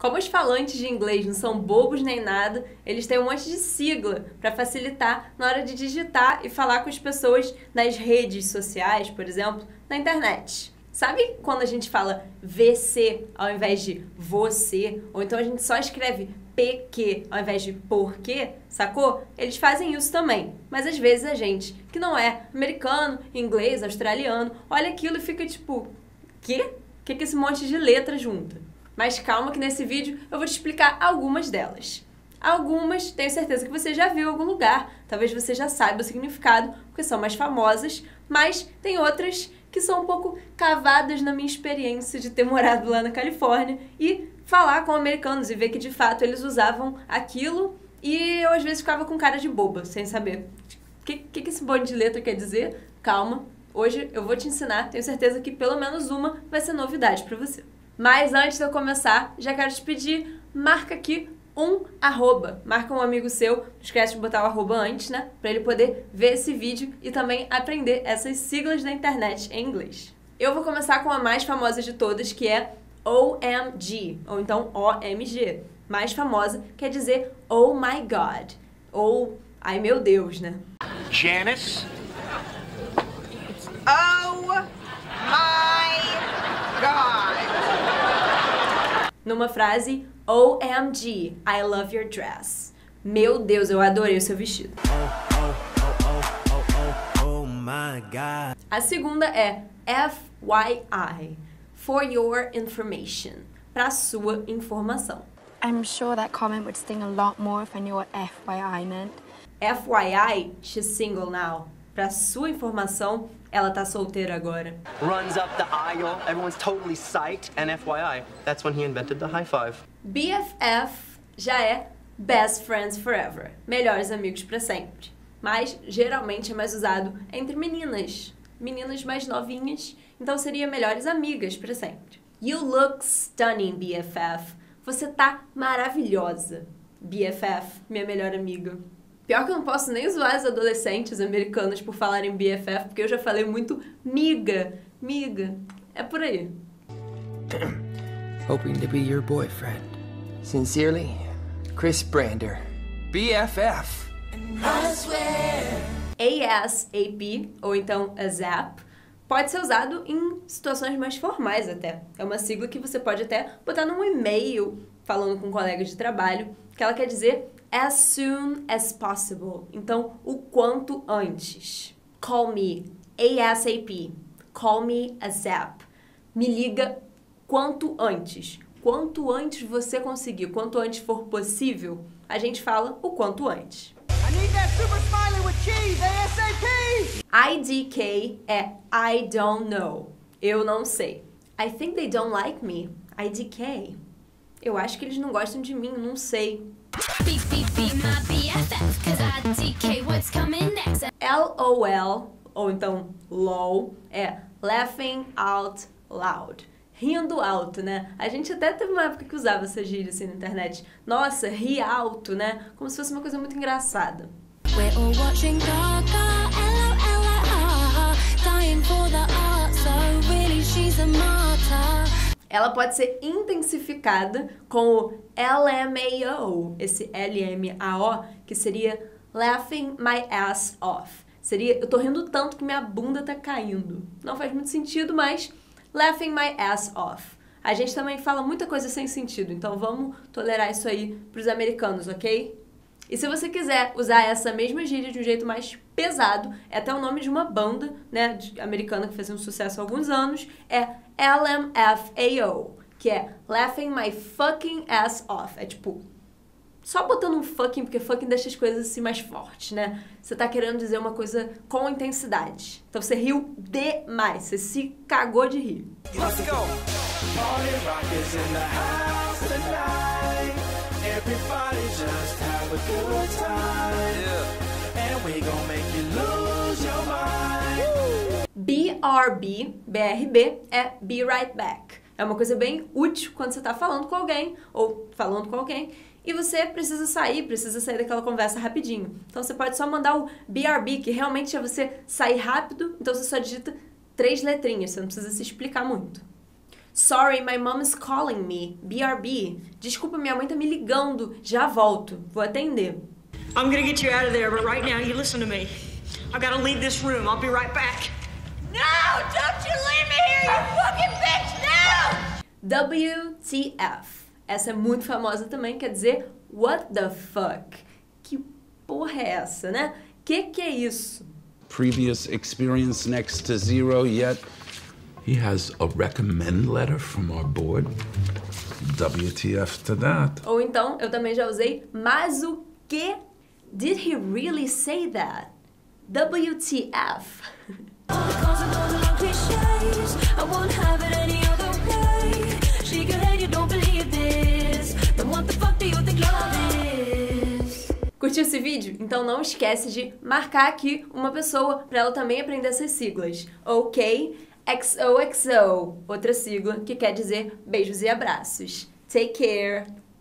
Como os falantes de inglês não são bobos nem nada, eles têm um monte de sigla para facilitar na hora de digitar e falar com as pessoas nas redes sociais, por exemplo, na internet. Sabe quando a gente fala VC ao invés de você? Ou então a gente só escreve PQ ao invés de porquê, sacou? Eles fazem isso também. Mas às vezes a gente, que não é americano, inglês, australiano, olha aquilo e fica tipo, quê? O que é esse monte de letra junta? Mas calma que nesse vídeo eu vou te explicar algumas delas. Algumas, tenho certeza que você já viu em algum lugar, talvez você já saiba o significado, porque são mais famosas, mas tem outras que são um pouco cavadas na minha experiência de ter morado lá na Califórnia e falar com americanos e ver que de fato eles usavam aquilo e eu às vezes ficava com cara de boba, sem saber o que esse monte de letra quer dizer. Calma, hoje eu vou te ensinar, tenho certeza que pelo menos uma vai ser novidade pra você. Mas antes de eu começar, já quero te pedir, marca aqui um arroba. Marca um amigo seu, não esquece de botar o arroba antes, né? Pra ele poder ver esse vídeo e também aprender essas siglas da internet em inglês. Eu vou começar com a mais famosa de todas, que é OMG, ou então OMG. Mais famosa quer dizer Oh My God, ou ai meu Deus, né? Janice? Oh my God! Numa frase, OMG, I love your dress. Meu Deus, eu adorei o seu vestido. Oh my God. A segunda é FYI, for your information, para sua informação. I'm sure that comment would sting a lot more if I knew what FYI meant. FYI, she's single now. Para sua informação, ela tá solteira agora. Runs up the aisle, everyone's totally psyched, and FYI, that's when he invented the high five. BFF já é Best Friends Forever, melhores amigos para sempre. Mas geralmente é mais usado entre meninas mais novinhas, então seria melhores amigas para sempre. You look stunning, BFF. Você tá maravilhosa, BFF, minha melhor amiga. Pior que eu não posso nem zoar as adolescentes americanas por falarem BFF, porque eu já falei muito miga. É por aí. Hoping to be your boyfriend. Sincerely, Chris Brander. BFF. ASAP, ou então ASAP, pode ser usado em situações mais formais até. É uma sigla que você pode até botar num e-mail falando com colegas de trabalho, que ela quer dizer as soon as possible. Então, o quanto antes. Call me ASAP. Call me ASAP. Me liga quanto antes. Quanto antes você conseguir, quanto antes for possível, a gente fala o quanto antes. I need that super smiley with cheese, ASAP! IDK é I don't know. Eu não sei. I think they don't like me. IDK. Eu acho que eles não gostam de mim, não sei. LOL, ou então LOL, é laughing out loud. Rindo alto, né? A gente até teve uma época que usava essa gíria assim na internet. Nossa, ri alto, né? Como se fosse uma coisa muito engraçada. We're all watching Gaga, dying for the art, so really she's a martyr. Ela pode ser intensificada com o LMAO, esse LMAO, que seria laughing my ass off. Seria, eu tô rindo tanto que minha bunda tá caindo. Não faz muito sentido, mas laughing my ass off. A gente também fala muita coisa sem sentido, então vamos tolerar isso aí pros americanos, ok? E se você quiser usar essa mesma gíria de um jeito mais pesado, é até o nome de uma banda, né, americana que fez um sucesso há alguns anos, é LMFAO, que é Laughing My Fucking Ass Off. É tipo, só botando um fucking, porque fucking deixa as coisas assim mais fortes, né? Você tá querendo dizer uma coisa com intensidade. Então você riu demais, você se cagou de rir. Let's go! Party rock is in the house tonight. Everybody just have a good time. Yeah. And we gon' make you lose your mind. BRB é Be Right Back. É uma coisa bem útil quando você tá falando com alguém, ou falando com alguém, e você precisa sair daquela conversa rapidinho. Então você pode só mandar o BRB, que realmente é você sair rápido, então você só digita 3 letrinhas, você não precisa se explicar muito. Sorry, my mom is calling me. BRB. Desculpa, minha mãe tá me ligando. Já volto. Vou atender. I'm gonna get you out of there, but right now you listen to me. I gotta leave this room. I'll be right back. No! Don't you leave me here, you fucking bitch! No! WTF. Essa é muito famosa também, quer dizer what the fuck. Que porra é essa, né? Que é isso? Previous experience next to zero, yet he has a recommend letter from our board. WTF to that. Ou então, eu também já usei, mas o que? Did he really say that? WTF. Curtiu esse vídeo? Então não esquece de marcar aqui uma pessoa para ela também aprender essas siglas. OK, XOXO, outra sigla que quer dizer beijos e abraços. Take care!